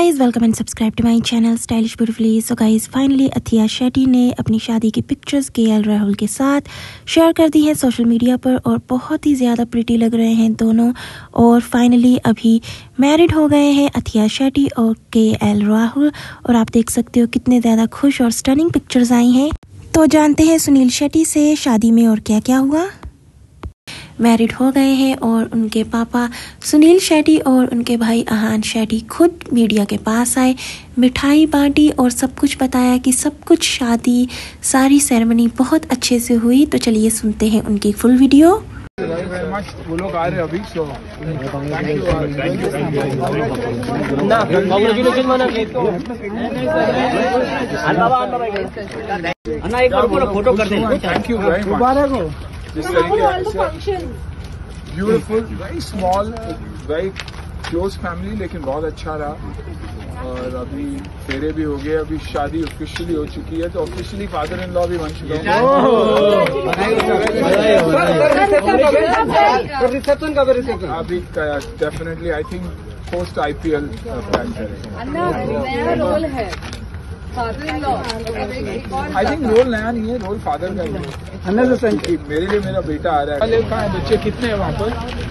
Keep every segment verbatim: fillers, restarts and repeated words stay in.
Guys, welcome and subscribe to my channel stylish beautifully. So guys, finally Athiya Shetty ने अपनी शादी की पिक्चर्स के एल राहुल के साथ शेयर कर दी है सोशल मीडिया पर और बहुत ही ज़्यादा प्रिटी लग रहे हैं दोनों। और फाइनली अभी मैरिड हो गए हैं अथिया शेट्टी और के एल राहुल, और आप देख सकते हो कितने ज़्यादा खुश और स्टनिंग पिक्चर्स आई हैं। तो जानते हैं सुनील शेट्टी से शादी में और क्या क्या हुआ। मैरिड हो गए हैं और उनके पापा सुनील शेट्टी और उनके भाई अहान शेट्टी खुद मीडिया के पास आए, मिठाई बांटी और सब कुछ बताया कि सब कुछ शादी सारी सेरेमनी बहुत अच्छे से हुई। तो चलिए सुनते हैं उनकी फुल वीडियो। वो लोग आ रहे हैं अभी, सो फोटो करते हैं। Thank you very much. जिस तरीके से beautiful, very small, very close family, लेकिन बहुत अच्छा रहा। और अभी फेरे भी हो गए, अभी शादी ऑफिशियली हो चुकी है, तो ऑफिशियली फादर इन लॉ भी बन चुका है। अभी definitely I think post IPL plan करेंगे। आई थिंक रोल नया नहीं है, रोल फादर का ही है। मेरे लिए मेरा बेटा आ रहा है। कहाँ है बच्चे, कितने हैं वहाँ पर?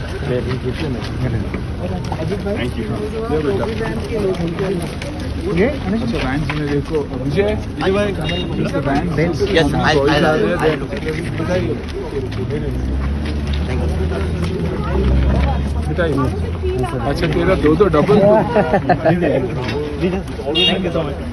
वैन जी ने देखो, विजय बताइए। अच्छा तेरा दो दो डबल।